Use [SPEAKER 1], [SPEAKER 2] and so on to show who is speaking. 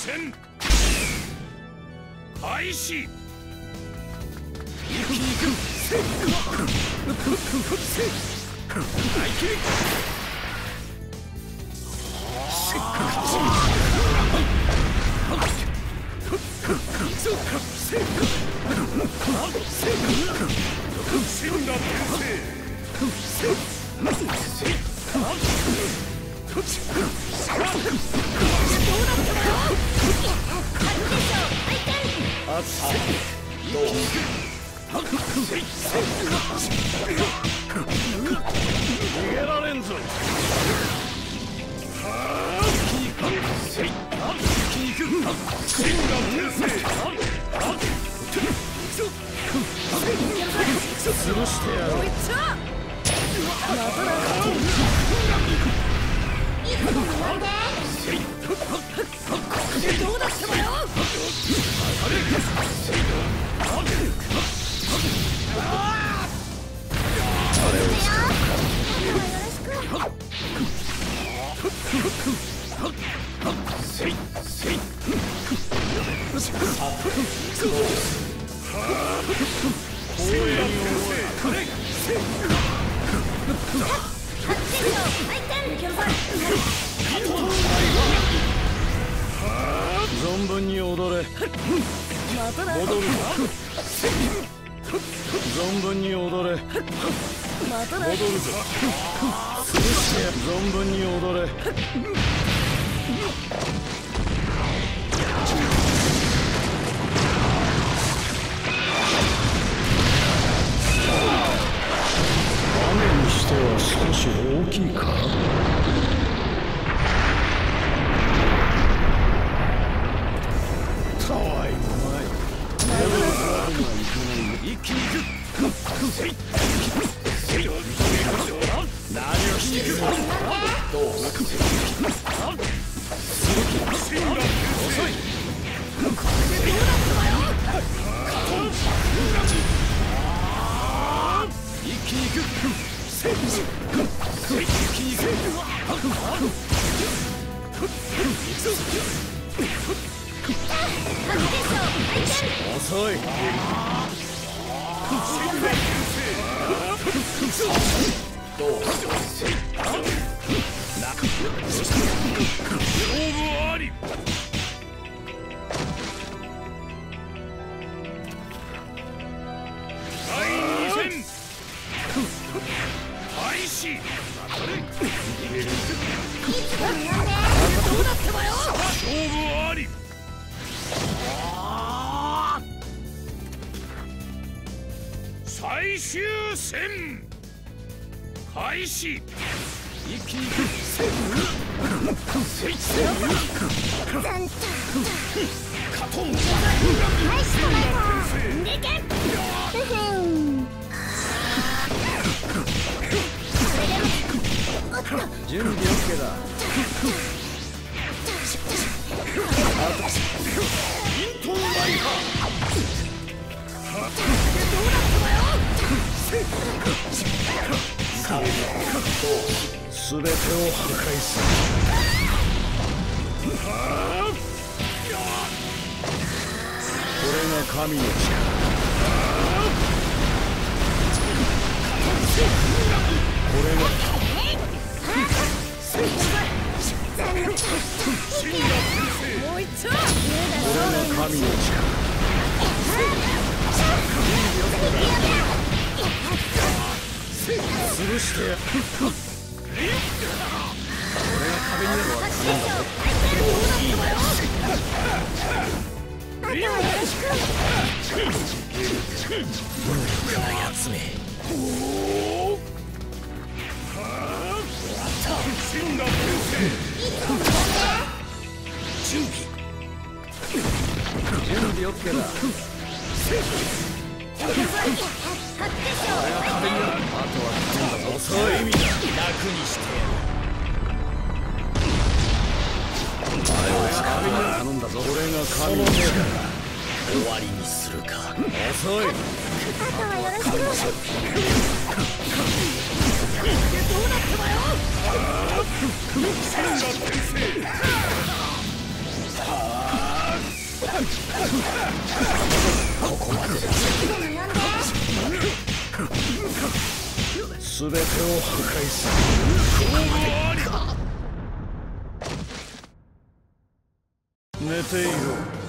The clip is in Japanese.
[SPEAKER 1] 戦開始。一気に行く。逃げられんぞ。潰してやろう。どうだってもよ。存分に踊れ。戻るぞ。存分に踊れ。戻るぞ。潰して存分に踊れ。雨にしては少し大きいか。たわいもない。一気に行く。何をしている。どう遅い。一気に行く。遅い。どう勝負あり。第2戦開始。どうなってもよ。勝負あり。最終戦開始。一気に行く。準備 OK だ。イントンライハすべてを破壊する。これが神の力。これが神の力。潰してやる。俺が壁になるわ。無力なやつめ。準備 OK だ。俺が壁になる。あとは遅い。楽にしてやる。俺が壁になる。頼んだぞ。俺が神の力。終わりにするか。遅い。
[SPEAKER 2] あとはよろしく。
[SPEAKER 1] どうなってばよ。千田先生。 ここまでだ。全てを破壊する。寝ていろ。